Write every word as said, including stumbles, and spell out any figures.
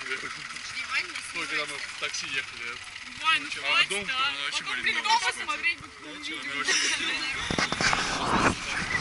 Ой, когда мы в такси ехали. Вань, ну хватит, дом, а? вообще Потом были блин, дома смотреть бы кто увидел.